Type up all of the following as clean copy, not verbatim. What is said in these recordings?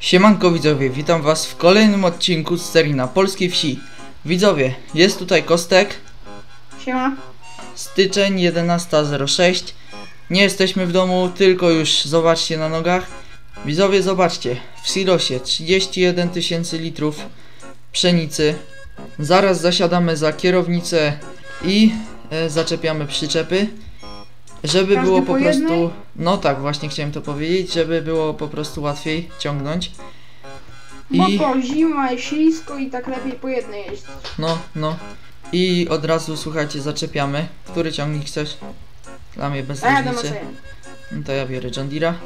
Siemanko widzowie, witam was w kolejnym odcinku z serii na polskiej wsi. Widzowie, jest tutaj Kostek. Siema. Styczeń 11:06. Nie jesteśmy w domu, tylko już zobaczcie na nogach. Widzowie, zobaczcie, w silosie 31 000 litrów pszenicy. Zaraz zasiadamy za kierownicę i zaczepiamy przyczepy. Żeby Każdy było po po jednej? prostu, no tak, właśnie chciałem to powiedzieć, żeby było po prostu łatwiej ciągnąć. Bo zima jest ślisko i tak lepiej po jednej jeździć. No. I od razu, słuchajcie, zaczepiamy. Który ciągnik chcesz? Dla mnie bez A ja do różnicy. Maceja. No to ja biorę John Deere'a.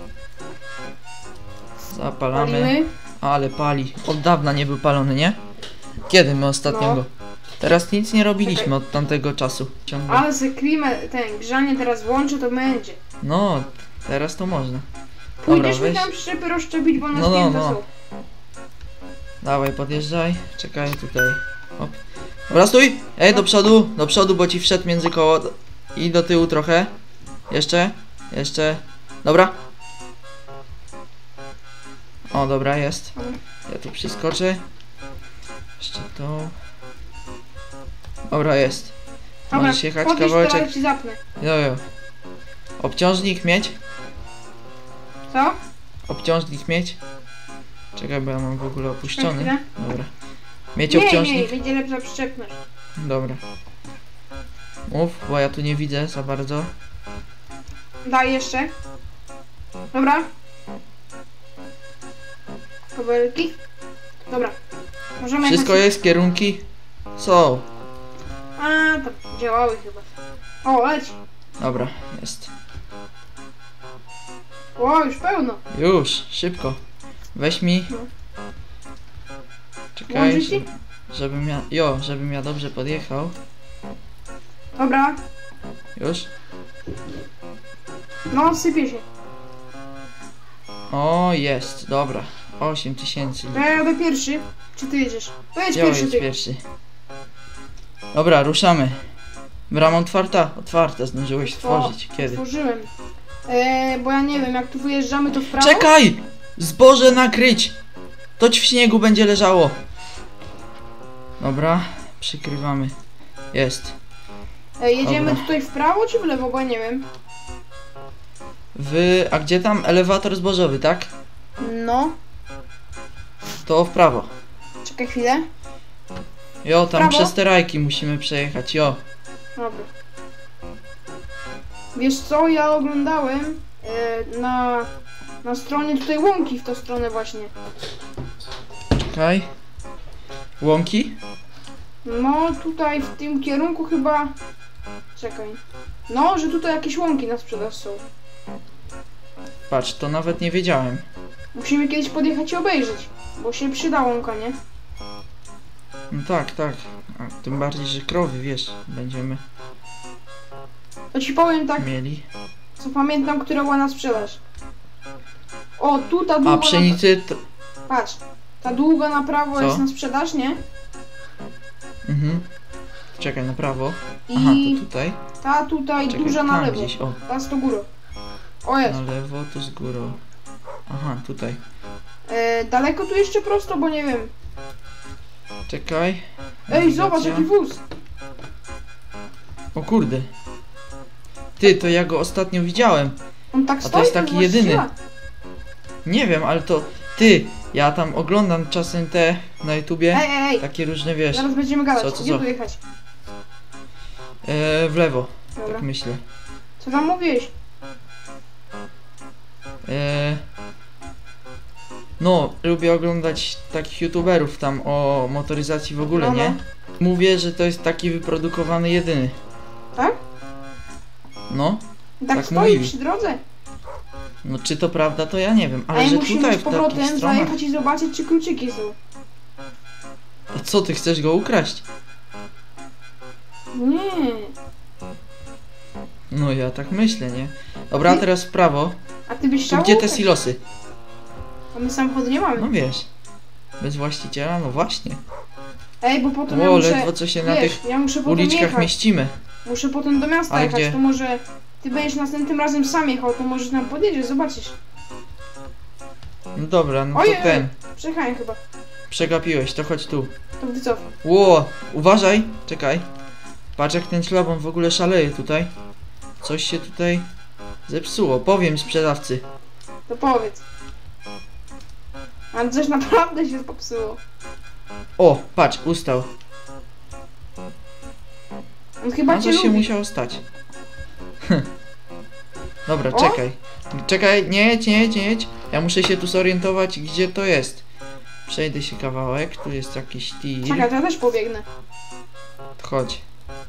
Zapalamy. Palimy. Ale pali. Od dawna nie był palony, nie? Kiedy my ostatnio No. go? Teraz nic nie robiliśmy Czekaj. od tamtego czasu. Ciągle. Ale se klimę, ten grzanie teraz włączę, to będzie. No, teraz to można. Pójdziesz Dobra, mi weź. tam przyczepy rozszczepić, bo na No, zdjęcia no. są. Dawaj, podjeżdżaj. Czekaj tutaj. Hop. Dobra, stój! Ej, do przodu, bo ci wszedł między koło. I do tyłu trochę. Jeszcze. Dobra. O, dobra, jest. Ja tu przyskoczę. Jeszcze to. Dobra, jest. Dobra, Możesz jechać podjedź, kawałeczek. teraz ci zapnę. Jo. Obciążnik mieć? Co? Obciążnik mieć? Czekaj, bo ja mam w ogóle opuszczony. Chwilę. Dobra. Mieć Nie, obciążnik? będzie lepsza przyczepność. Dobra. Mów, bo ja tu nie widzę za bardzo. Daj jeszcze. Dobra. Kawałki. Dobra. Możemy Wszystko jechać. jest, kierunki są. A, to działały chyba. O, leć. Dobra, jest. O, już pełno. Już, szybko. Weź mi. No. Czekaj, Włączy ci? żebym ja dobrze podjechał. Dobra. Już. No, sypie się. O, jest, dobra. 8000. To ja jadę pierwszy. Czy ty jedziesz? To jedź Ja pierwszy jest ty. pierwszy. Dobra, ruszamy. Brama otwarta? Otwarta, zdążyłeś otworzyć. Kiedy? Otworzyłem. Bo ja nie wiem, jak tu wyjeżdżamy, to w prawo. Czekaj! Zboże nakryć! To w śniegu będzie leżało. Dobra, przykrywamy. Jest. Jedziemy Dobra. tutaj w prawo czy w lewo, bo ja nie wiem. A gdzie tam elewator zbożowy, tak? No, To w prawo. czekaj chwilę. Jo, tam Prawo? przez te rajki musimy przejechać, jo. Dobra. Wiesz co, ja oglądałem na stronie tutaj łąki w tą stronę właśnie. Czekaj. Łąki? No, tutaj w tym kierunku chyba... Czekaj. No, że tutaj jakieś łąki na sprzedaż są. Patrz, to nawet nie wiedziałem. Musimy kiedyś podjechać i obejrzeć, bo się przyda łąka, nie? No tak. A tym bardziej, że krowy, wiesz, będziemy To ci powiem tak, mieli. co pamiętam, która była na sprzedaż. O, tu ta A długa... pszenicy to... Patrz, ta długa na prawo Co? jest na sprzedaż, nie? Mhm. Czekaj, na prawo. I Aha, to tutaj. ta tutaj Czekaj, duża na tam lewo. gdzieś, o. Ta z to górą. O jest. Na lewo, to z górą. Aha, tutaj. Daleko tu jeszcze prosto, bo nie wiem. Czekaj. Ej, zobacz Nawigacja. jaki wóz. O kurde. Ty, to ja go ostatnio widziałem. On tak to stoi, jest taki jedyny. właściciela. Nie wiem, ale to... Ty, ja tam oglądam czasem te na YouTubie. Ej, Takie różne, wiesz. zaraz będziemy gadać. Co? Gdzie tu jechać? W lewo, Dobra. tak myślę. Co tam mówiłeś? No, lubię oglądać takich YouTuberów tam o motoryzacji w ogóle, No, nie? no. Mówię, że to jest taki wyprodukowany jedyny. Tak? No, Tak, Tak stoi mówili. przy drodze. no czy to prawda, to ja nie wiem, ale Ej, że musimy tutaj z w takich powrotem stronach... zajechać i zobaczyć, czy kluczyki są. A co, ty chcesz go ukraść? Nie. No ja tak myślę, nie? Dobra, Ty- teraz w prawo. A ty byś Tu chciał gdzie te ukraść? silosy? A my samochodu nie mamy. No wiesz. Bez właściciela, no właśnie. Ej, bo potem ja O, muszę... ledwo co się na Wiesz, tych ja muszę potem uliczkach jechać. mieścimy. Muszę potem do miasta Ale jechać, gdzie? to może... Ty będziesz następnym razem sam jechał, to możesz nam podjedziesz, zobaczysz. No dobra, no to Ojej, ten. przejechałem chyba. Przegapiłeś, to chodź tu. To wycofam. Ło, uważaj, czekaj. Patrz jak ten szlaban w ogóle szaleje tutaj. Coś się tutaj zepsuło, powiem sprzedawcy. To powiedz. Ale coś naprawdę się popsuło. O, patrz, ustał. On chyba No cię coś się lubi. musiało stać. Dobra, O! czekaj. Czekaj, nie jedź, nie jedź, nie jedź. Ja muszę się tu zorientować, gdzie to jest. Przejdę się kawałek, tu jest jakiś tir. Czekaj, to ja też pobiegnę. Chodź.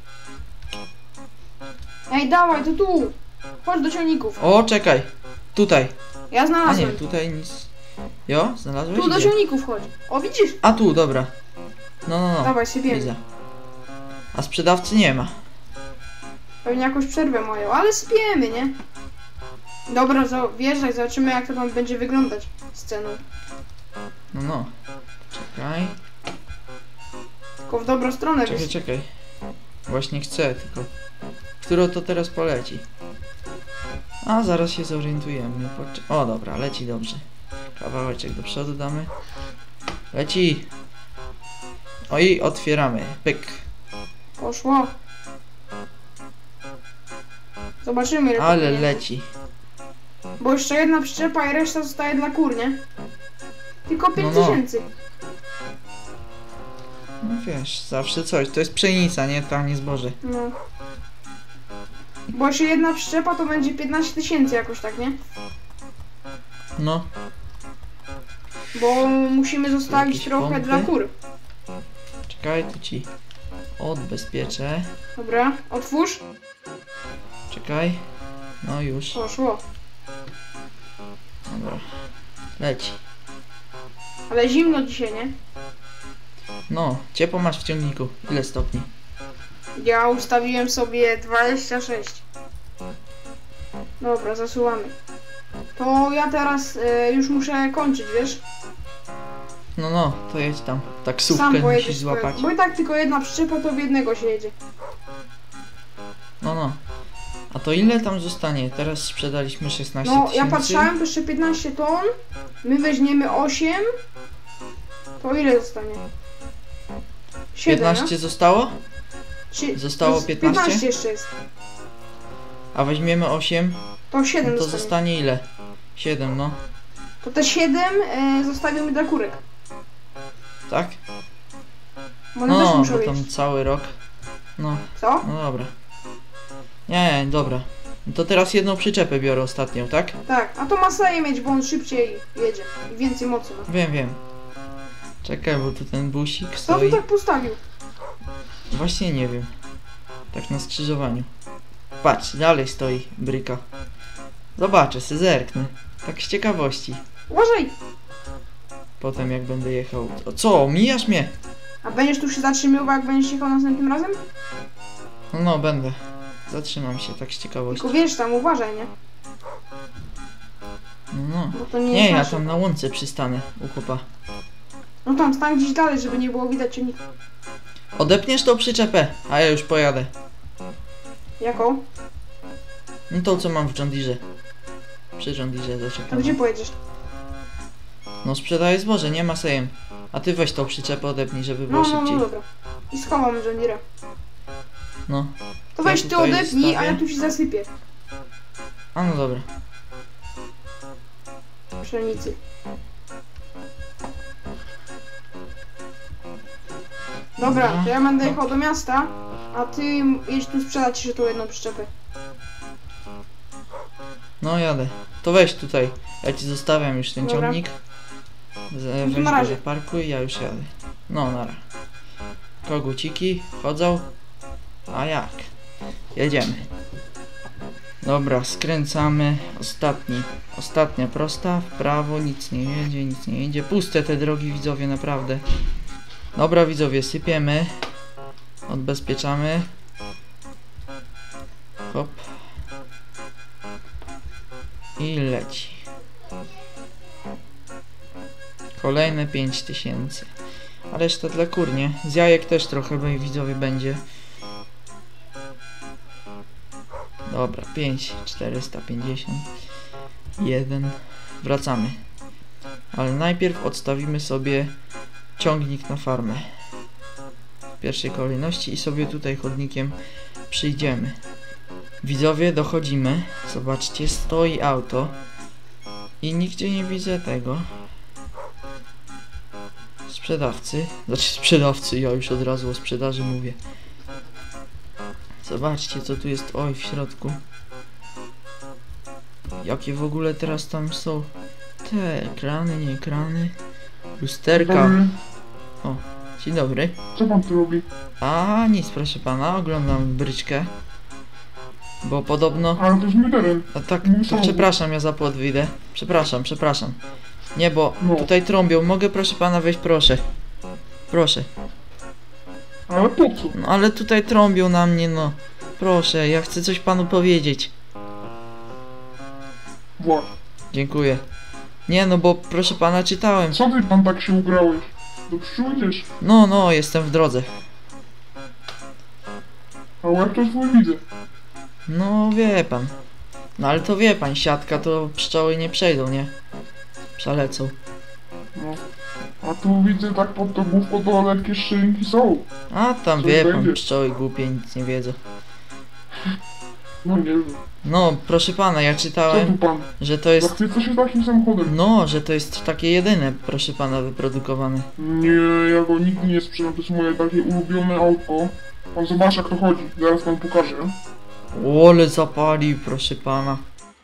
Ej, dawaj, to tu. Chodź do ciągników. O, czekaj. Tutaj. Ja A nie, znalazłem. tutaj nic. Jo, znalazłeś? Tu do Gdzie? ciągników chodź. O, widzisz? A tu, dobra. No. Dawaj, sypiemy. Widzę. A sprzedawcy nie ma. Pewnie jakąś przerwę mają, ale sypiemy, nie? Dobra, wjeżdżaj, zobaczymy jak to tam będzie wyglądać sceną. No. Czekaj. Tylko w dobrą stronę Czekaj. Właśnie chcę, tylko... Którą to teraz poleci? A, zaraz się zorientujemy. O, dobra, leci dobrze. Kawałeczek do przodu damy. Leci! O i otwieramy. Pyk. Poszło. Zobaczymy ile Ale to będzie. leci. Bo jeszcze jedna przyczepa i reszta zostaje dla kur, nie? Tylko 5000. No wiesz, zawsze coś. To jest pszenica, nie? To nie zboże. No. Bo jeszcze jedna przyczepa to będzie 15 000 jakoś tak, nie? No. Bo musimy zostawić Jakieś trochę pompy? dla kur. Czekaj, tu ci odbezpieczę. Dobra, otwórz. Czekaj. No już. Poszło. Dobra. Leci. Ale zimno dzisiaj, nie? No, ciepło masz w ciągniku. Ile stopni? Ja ustawiłem sobie 26. Dobra, zasuwamy. To ja teraz już muszę kończyć, wiesz? No, to jedź tam. Sam Taksówkę pojedziesz. musisz złapać. Bo i tak tylko jedna przyczepa, to w jednego się jedzie. No. A to ile tam zostanie? Teraz sprzedaliśmy 16 No, tysięcy. ja patrzałem, to jeszcze 15 ton. My weźmiemy 8. To ile zostanie? 7, 15 zostało? no? Czy, Zostało jest 15? 15 jeszcze jest. A weźmiemy 8, To 7 no to zostanie. zostanie ile? 7, no. To te 7 zostawimy dla kurek. Tak? Bo one też No, muszą bo tam jeść. cały rok. No, Co? no dobra. Nie, dobra. No to teraz jedną przyczepę biorę ostatnią, tak? Tak, a to ma Saję mieć, bo on szybciej jedzie i więcej mocy ma. Wiem. Czekaj, bo tu ten busik Kto tu stoi. tak postawił? Właśnie nie wiem. Tak na skrzyżowaniu. Patrz, dalej stoi bryka. Zobaczę, se zerknę. Tak z ciekawości. Uważaj! Potem jak będę jechał. O, co? Mijasz mnie? A będziesz tu się zatrzymywał, jak będziesz jechał następnym razem? No, będę. Zatrzymam się tak z ciekawości. Tylko wiesz, tam uważaj, nie? No. Bo to nie, Nie, jest ja nasze. tam na łące przystanę u chłopa. No tam stań gdzieś dalej, żeby nie było widać cię. Odepniesz tą przyczepę, a ja już pojadę. Jaką? No to co mam w John Deere. Przy John Deere To zaczekam. gdzie pojedziesz? No sprzedaję zboże, nie ma sejem. A ty weź tą przyczepę odepnij, żeby było No szybciej. dobra. I schowam John Deere. No. To Ja weź ty tutaj odepnij, a ja zostawię. tu się zasypię. A no dobra. Pszenicy. Dobra, Dobra. to ja będę jechał do miasta, a ty jedź tu sprzedać jeszcze tą jedną przyczepę. No jadę. To weź tutaj. Ja ci zostawiam już ten Dobra. ciągnik. No to Weź na go razie. zaparkuj, ja już jadę. No nara. Koguciki chodzą. A jak? Jedziemy. Dobra, skręcamy. Ostatnia prosta. W prawo, nic nie jedzie. Puste te drogi, widzowie, naprawdę. Dobra, widzowie, sypiemy. Odbezpieczamy. Hop. I leci. Kolejne 5000. A reszta dla kur, nie? Z jajek też trochę, bo widzowie będzie. Dobra, 5, 450. 1. Wracamy. Ale najpierw odstawimy sobie ciągnik na farmę w pierwszej kolejności i sobie tutaj chodnikiem przyjdziemy. Widzowie, dochodzimy. Zobaczcie, stoi auto i nigdzie nie widzę tego sprzedawcy. Znaczy sprzedawcy, ja już od razu o sprzedaży mówię. Zobaczcie, co tu jest, oj, w środku. Jakie w ogóle teraz tam są te ekrany, nie ekrany, lusterka. Dobry. O, dzień dobry. Co pan tu robi? A nic, proszę pana, oglądam bryczkę. Bo podobno... Ale to jest mój teren. A tak, Mój to samochód. przepraszam, ja za płot wyjdę. Przepraszam. Nie, bo No. tutaj trąbią. Mogę proszę pana wejść, proszę. Proszę. Ale po co? No ale tutaj trąbią na mnie, no. Proszę, ja chcę coś panu powiedzieć. Właśnie. Dziękuję. Nie, no bo proszę pana czytałem. Co ty pan tak się ugrałeś? Do przyjdziesz. No, jestem w drodze. A łeb to twój widzę. No wie pan. No ale to wie pan, siatka to pszczoły nie przejdą, nie? Przelecą. No. A tu widzę tak pod to główko to lekkie szynki są. A tam Coś wie pan, będzie. pszczoły głupie nic nie wiedzą. No nie wiem. No, proszę pana, ja Co czytałem, tu pan? że to jest... Zachwyca się takim samochodem? No, że to jest takie jedyne, proszę pana, wyprodukowane. Nie, ja go nigdy nie sprzedam. To jest moje takie ulubione auto. Pan zobaczy jak to chodzi. Zaraz pan pokażę. Ole zapali, proszę pana.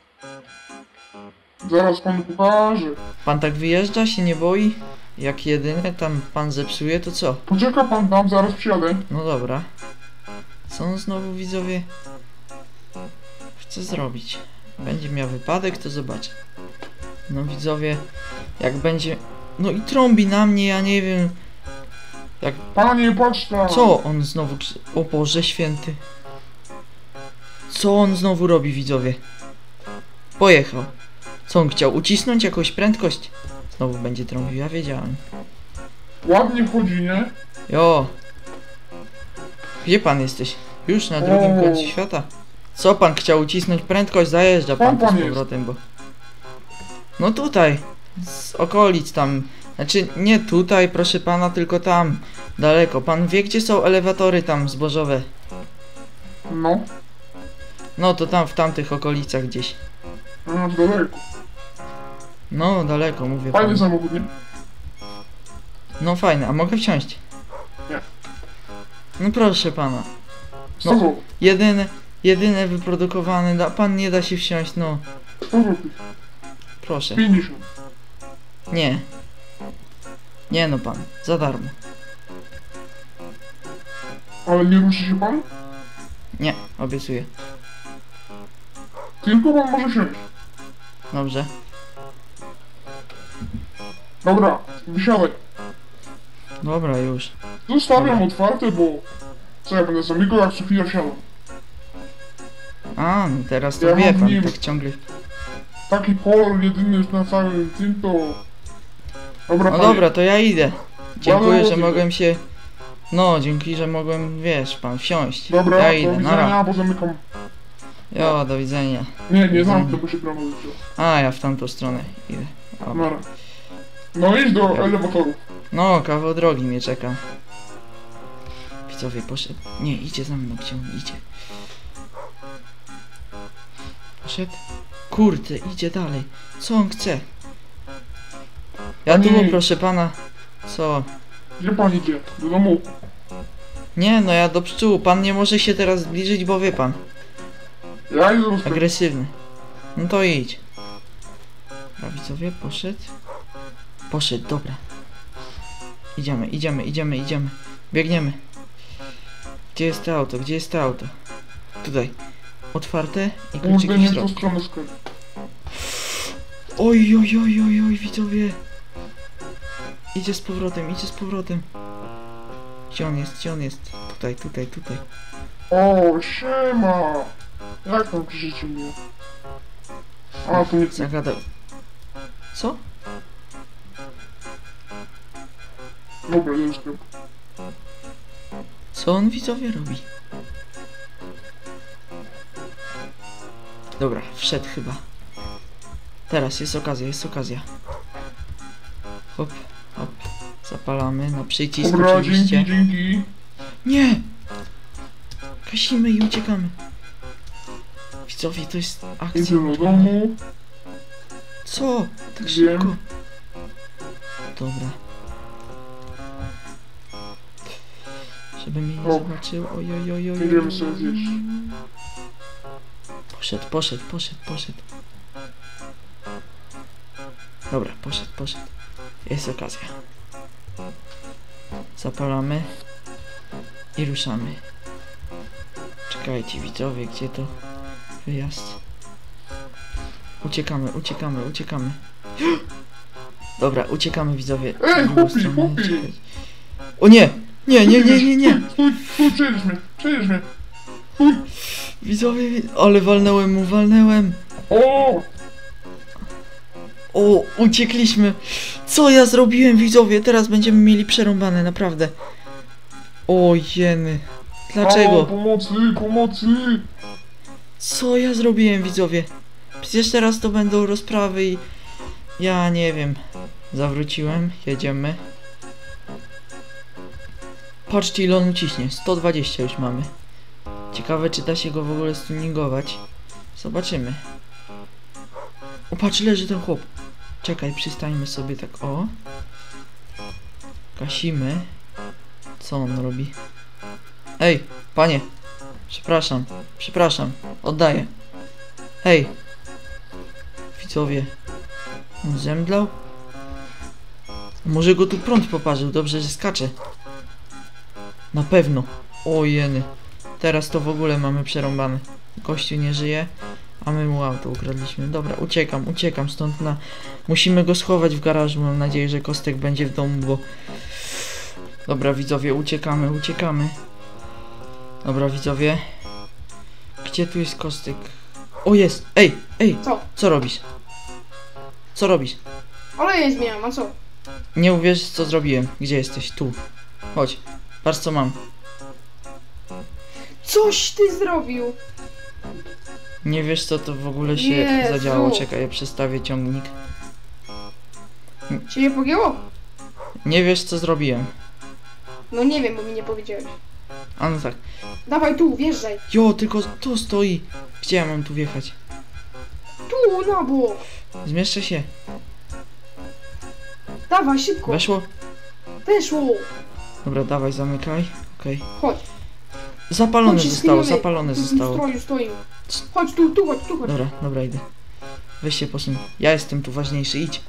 Zaraz panu pokażę. Pan tak wyjeżdża, się nie boi? Jak jedyne tam pan zepsuje, to co? Poczeka pan tam, zaraz przyjadę. No dobra. Co on znowu, widzowie chce zrobić? Będzie miał wypadek, to zobaczę. No widzowie, jak będzie... No i trąbi na mnie, ja nie wiem... Jak... Panie, patrz tam. Co on znowu... O Boże Święty. Co on znowu robi, widzowie? Pojechał. Co on chciał? Ucisnąć jakąś prędkość? Znowu będzie trąbił, ja wiedziałem. Ładnie chodzi, nie? Jo. Gdzie pan jesteś? Już na drugim O. końcu świata? Co pan chciał ucisnąć prędkość? Zajeżdża pan Pan tu z jest. powrotem, bo... No tutaj. Z okolic tam. Znaczy nie tutaj, proszę pana, tylko tam. Daleko. Pan wie, gdzie są elewatory tam zbożowe? No. No to tam w tamtych okolicach gdzieś. A, daleko. No daleko, mówię Fajny panu. samochód, nie? No fajne, a mogę wsiąść? Nie. No proszę pana. Co to? Jedyne wyprodukowane, pan nie da się wsiąść, no. 100 złotych. Proszę. 50. Nie. Nie no pan, za darmo. Ale nie ruszy się pan? Nie, obiecuję. Tylko pan może wsiąść. Dobrze. Dobra, wysiadaj. Dobra, już. Zostawiam Dobra. otwarte, bo... Co ja będę zamykał, jak co chwilę wsiadam. A, no teraz to Ja wie mam pan, nim. tak ciągle. Taki kolor jedyny na całym tym to... Dobra, No panie. dobra, to ja idę. Dziękuję, że Dobra, mogłem się... No, dzięki, że mogłem, wiesz pan, wsiąść. Dobra, Ja do idę, nara. widzenia, bo zamykam. Jo, do widzenia. Nie zamknę, bo się prawo zaczęło. A, ja w tamtą stronę idę. O. Nara. No idź do elewatorów. No, kawał drogi mnie czeka. Widzowie, poszedł. Nie, idzie za mną, gdzie on idzie? Poszedł? Kurde, idzie dalej. Co on chce? Ja tu, Pani- proszę pana. Co? Gdzie pan idzie? Do domu. Nie, no ja do pszczół. Pan nie może się teraz zbliżyć, bo wie pan. Ja idę do sklepu. Agresywny. No to idź. A widzowie, poszedł? Poszedł, dobra. Idziemy. Biegniemy. Gdzie jest to auto? Gdzie jest to auto? Tutaj. Otwarte i kluczyki Kurde, w nie w tą środku. stronę sklepu. Oj, widzowie. Idzie z powrotem. Gdzie on jest? Tutaj. O, siema! Jak tam krzyczycie mnie? A, to nie... Zagadał. Co? Dobra, jest sklep. Co on, widzowie, robi? Dobra, wszedł chyba. Teraz jest okazja. Zapalamy na przycisk Dobra, oczywiście. dzięki. Nie! Gasimy i uciekamy. Widzowie, to jest akcja. Idę do domu. Co? Tak Wiem. szybko. Dobra. Żeby mnie nie O. zobaczył. Oj, oj, oj, oj. Idziemy sobie zjeść. Poszedł. Dobra, poszedł. Jest okazja. Zapalamy i ruszamy. Czekajcie widzowie, gdzie to wyjazd? Uciekamy. Dobra, uciekamy widzowie. Ej, W drugą chłopi, stronę, chłopi! czekaj. O nie! Nie! Stój, przejedziesz mnie. Widzowie, ale walnąłem. O! O, uciekliśmy. Co ja zrobiłem widzowie? Teraz będziemy mieli przerąbane, naprawdę. O jeny. Dlaczego? O, pomocy! Co ja zrobiłem widzowie? Przecież teraz to będą rozprawy i... Ja nie wiem. Zawróciłem, jedziemy. Patrzcie ile on uciśnie, 120 już mamy. Ciekawe czy da się go w ogóle stuningować. Zobaczymy. O patrz, leży ten chłop. Czekaj, przystańmy sobie tak, o. Gasimy. Co on robi? Ej, panie. Przepraszam, oddaję. Hej. Widzowie. On zemdlał? Może go tu prąd poparzył, dobrze, że skacze. Na pewno. O jeny. Teraz to w ogóle mamy przerąbane. Gościu nie żyje, a my mu auto ukradliśmy. Dobra, uciekam stąd na... Musimy go schować w garażu, mam nadzieję, że Kostek będzie w domu, bo... Dobra widzowie, uciekamy. Dobra widzowie. Gdzie tu jest Kostek? O jest! Ej! Co? Co robisz? Oleje zmieniam, a co? Nie uwierzysz co zrobiłem. Gdzie jesteś? Tu. Chodź. Patrz co mam. Coś ty zrobił! Nie wiesz co to w ogóle się Jezu. zadziało. Czekaj, ja przestawię ciągnik. Cię nie pogięło? Nie wiesz co zrobiłem. No nie wiem, bo mi nie powiedziałeś. A no tak. Dawaj tu, wjeżdżaj. Jo, tylko tu stoi. Gdzie ja mam tu wjechać? Tu, na bok. Zmieszczę się. Dawaj, szybko. Weszło? Weszło. Dobra, dawaj, zamykaj. Okej. Chodź. Zapalone Chodź, zostało, schylimy. zapalone Tu w zostało. stroju stoimy. Chodź tu, chodź. Dobra, idę. Weź się posuń. Ja jestem tu ważniejszy, idź.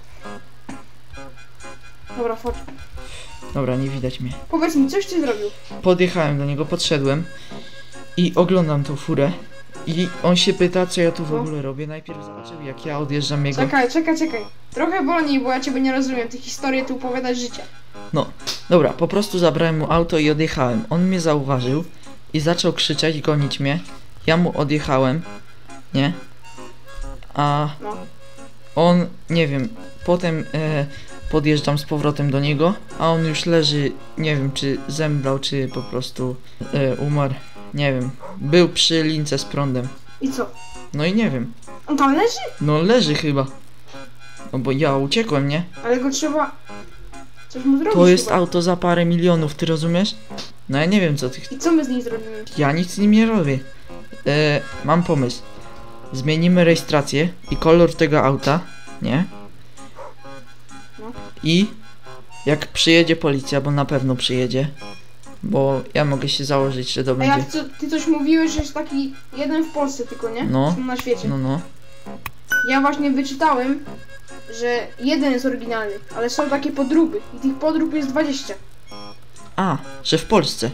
Dobra, chodź. Dobra, nie widać mnie. Powiedz mi, coś ty zrobił? Podjechałem do niego, podszedłem i oglądam tą furę i on się pyta co ja tu w No. ogóle robię. Najpierw zobaczył jak ja odjeżdżam jego. Czekaj. Trochę wolniej, bo ja ciebie nie rozumiem. Te historie tu opowiadasz życia. Dobra, po prostu zabrałem mu auto i odjechałem. On mnie zauważył i zaczął krzyczeć, gonić mnie. Ja mu odjechałem, nie? A No. on, nie wiem, potem podjeżdżam z powrotem do niego, a on już leży, nie wiem czy zemdlał, czy po prostu umarł. Nie wiem, był przy lince z prądem. I co? No i nie wiem. On tam leży? No leży chyba. No bo ja uciekłem, nie? Ale go trzeba... Coś mu zrobić To jest chyba. auto za parę milionów, ty rozumiesz? No ja nie wiem co ty... I co my z nim zrobimy? Ja nic z nim nie robię. Mam pomysł. Zmienimy rejestrację i kolor tego auta, nie? No. I jak przyjedzie policja, bo na pewno przyjedzie, bo ja mogę się założyć, że to A będzie... jak ty coś mówiłeś, że jest taki jeden w Polsce tylko, nie? No. Są na świecie. No. Ja właśnie wyczytałem, że jeden jest oryginalny, ale są takie podróby i tych podrób jest 20. A, że w Polsce.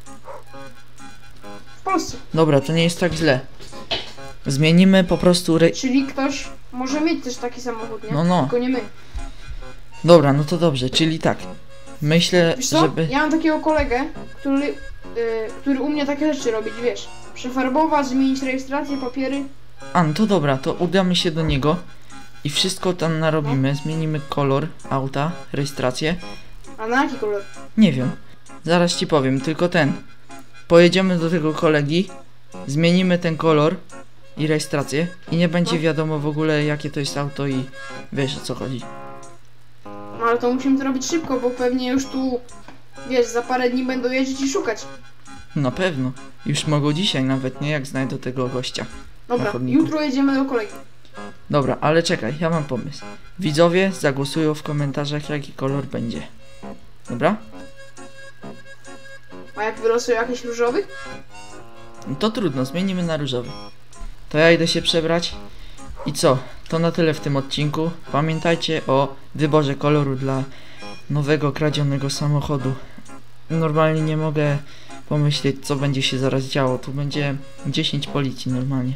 W Polsce. Dobra, to nie jest tak źle. Zmienimy po prostu Czyli ktoś może mieć też taki samochód, nie? No. Tylko nie my. Dobra, no to dobrze, czyli tak. Myślę, Wiesz co? żeby... Ja mam takiego kolegę, który u mnie takie rzeczy robić, wiesz. Przefarbować, zmienić rejestrację, papiery. A, no to dobra, to udamy się do niego i wszystko tam narobimy. Zmienimy kolor auta, rejestrację. A na jaki kolor? Nie wiem. Zaraz ci powiem, tylko ten. Pojedziemy do tego kolegi, zmienimy ten kolor i rejestrację i nie będzie No. wiadomo w ogóle jakie to jest auto i wiesz o co chodzi. No ale to musimy to robić szybko, bo pewnie już tu, wiesz, za parę dni będą jeździć i szukać. Na pewno. Już mogą dzisiaj nawet, nie? Jak znajdą tego gościa. Dobra, chodniku. jutro jedziemy do kolegi. Dobra, ale czekaj, ja mam pomysł. Widzowie zagłosują w komentarzach, jaki kolor będzie. Dobra? A jak wylosują jakiś różowy? No to trudno, zmienimy na różowy. To ja idę się przebrać. I co? To na tyle w tym odcinku. Pamiętajcie o wyborze koloru dla nowego kradzionego samochodu. Normalnie nie mogę pomyśleć, co będzie się zaraz działo. Tu będzie 10 policji normalnie.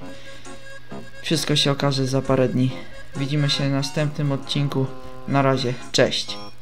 Wszystko się okaże za parę dni. Widzimy się w następnym odcinku. Na razie, cześć.